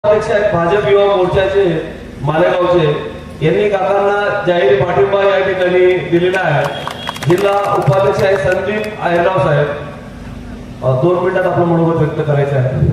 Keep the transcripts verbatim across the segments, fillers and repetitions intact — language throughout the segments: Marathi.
अध्यक्ष आहेत भाजप युवा मोर्चाचे मालेगावचे यांनी काकांना जाहीर पाठिंबा या ठिकाणी दिलेला आहे। जिल्हा उपाध्यक्ष आहे संदीप आयरराव साहेब, दोन मिनिटात आपलं मनोगत व्यक्त करायचं आहे।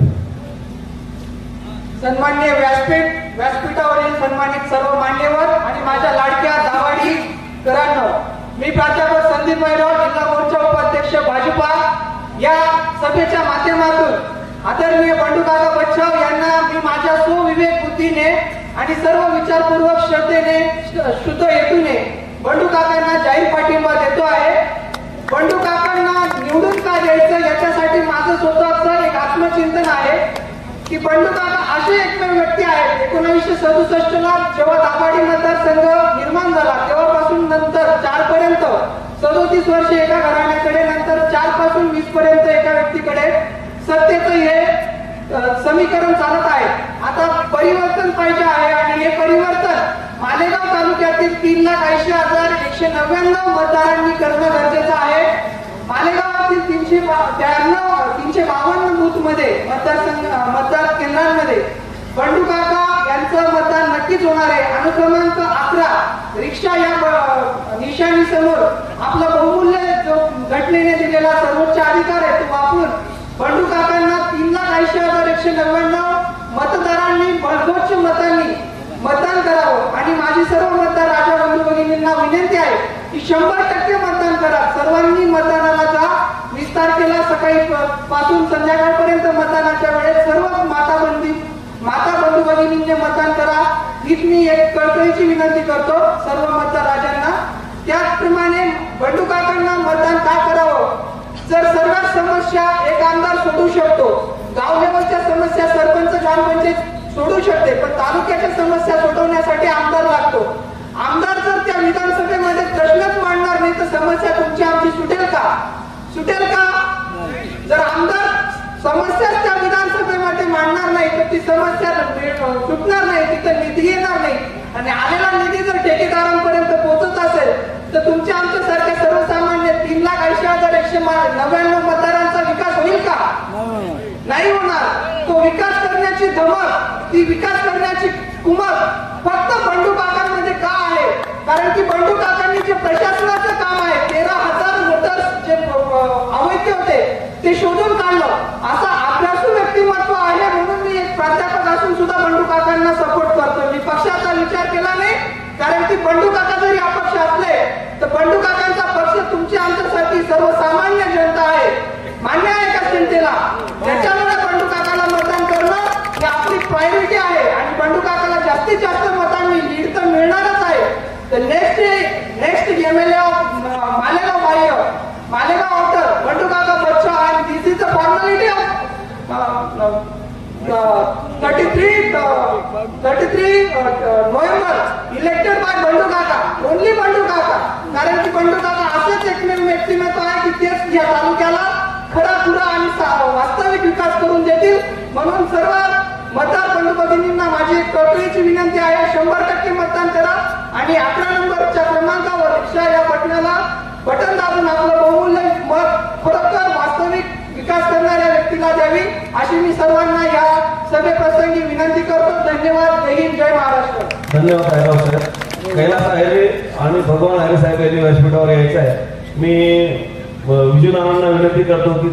सन्माननीय व्यासपीठ व्यासपीठावरील सन्मानित सर्व मान्यवर आणि माझ्या लाडक्या दावाडी करांनो, मी प्राध्यापक संदीप आयरराव, जिल्हा मोर्चा उपाध्यक्ष भाजपा या सभेच्या माध्यमातून आदरणीय बंडू काका बच्छाव यांना मी माझ्या सुविवेक बुद्धीने आणि सर्व विचारपूर्वक श्रद्धेने शुद्ध हेतूने बंडू काकांना जाहीर पाठिंबा देतो आहे। बंडू काकांना निवडून का द्यायचं याच्यासाठी माझं स्वतःचं एक आत्मचिंतन आहे की बंडू काका असे एकमेव व्यक्ती आहेत, एकोणीसशे सदुसष्ट ला जेव्हा दाभाडी मतदारसंघ निर्माण झाला तेव्हापासून नंतर चार पर्यंत सदोतीस वर्ष एका घराण्याकडे, नंतर चार पासून वीस पर्यंत एका व्यक्तीकडे सत्तेचं हे समीकरण चालत आहे। आता परिवर्तन पाहिजे आहे आणि हे परिवर्तन मालेगाव तालुक्यातील तीन लाख ऐंशी हजार एकशे नव्याण्णव मतदारांनी करणं गरजेचं आहे। मालेगावातील तीनशे त्र्याण्णव तीनशे बावन्न बूथ मध्ये मतदारसंघ मतदार केंद्रांमध्ये बंडू काका यांचं मतदान नक्कीच होणार आहे। अनुक्रमांक अकरा रिक्षा या निशाणी समोर आपला बहुमूल्य जो घटनेने दिलेला सर्वोच्च अधिकार आहे तो वापरून बंडू काकांना तीन लाख ऐंशी हजार एकशे नव्याण्णव मतदारांनी भरघोस मतांनी मतदान करावं आणि माझी सर्व मतदार राजा बंधू भगिनींना विनंती आहे की शंभर टक्के मतदान करा। सर्वांनी मतदानाला जा। वीस तारखेला सकाळी पासून संध्याकाळपर्यंत मतदानाच्या वेळेस सर्व माता बंदी माता बंधू भगिनींनी मतदान करा हीच मी एक कळकळीची विनंती करतो सर्व मतदार राजांना। त्याचप्रमाणे बंडू काकांना मतदान का करावं? जर सर्व समस्या एक आमदार सोडू शकतो, गाव लेवलच्या समस्या सरपंच ग्रामपंचायत सोडू शकते, पण तालुक्याच्या समस्या सोडवण्यासाठी आमदार लागतो। आमदार जर त्या विधानसभेमध्ये प्रश्नच मांडणार नाही तर समस्या तुमची आमची सुटेल का? सुटेल का? जर आमदार समस्या त्या विधानसभेमध्ये मांडणार नाही तर ती समस्या सुटणार नाही, तिथं निधी येणार नाही आणि आलेला निधी जर ठेकेदारांपर्यंत पोहोचत असेल तर तुमच्या आमच्या सारख्या सर्वसामान्य तीन लाख ऐंशी हजार एकशे नव्याण्णव मतदारांचा विकास होईल का? नाही होणार। तो विकास करण्याची धमक, ती विकास करण्याची कुमक फक्त बंडू काकांमध्ये का आहे? कारण की बंडू काकांनी जे प्रशासनाचं काम आहे, तेरा हजार वोटर्स जे अवैध होते ते शोधून काढलं, असा अभ्यासू व्यक्तिमत्व आहे म्हणून मी एक प्राध्यापक असून सुद्धा बंडू काकांना सपोर्ट करतो। मी पक्षाचा विचार केला नाही, कारण की बंडू काका जरी अपक्ष असले तर बंडू काकांचा पक्ष तुमची आमच्यासाठी सर्वसामान्य जनता आहे। मान्य आहे का जनतेला? त्याच्यामुळे बंडू काकाला मतदान करणं ही आपली प्रायोरिटी आहे आणि बंडू काकाला जास्तीत जास्त मतांनी लीड तर मिळणारच आहे। तर next next MLA of Malegaon बाह्य मालेगाव आउटर बंडू काका बच्चा आणि this is the formality of thirty three thirty three November elected by Bandu Kaka, only Bandu काका। कारण की बंडू काका असेच एकमेव व्यक्तिमत्व आहे की तेच या तालुक्याला खरा खुरा आणि वास्तविक विकास करून देतील। म्हणून सर्व मतदार बंधू भगिनींना माझी एक कळकळीची विनंती आहे, शंभर टक्के मतदान करा आणि अकरा नंबरच्या क्रमांकावर रिक्षा या बटनाला बटन दाबून आपलं बहुमूल्य मत खरोखर वास्तविक विकास करणाऱ्या व्यक्तीला द्यावी अशी मी सर्वांना या सभेप्रसंगी विनंती करतो। धन्यवाद। जय हिंद, जय महाराष्ट्र। धन्यवाद आयराव साहेब। कैलास आयरे आणि भगवान आयरे साहेब यांनी व्यासपीठावर यायचं आहे। मी विजू नानांना विनंती करतो की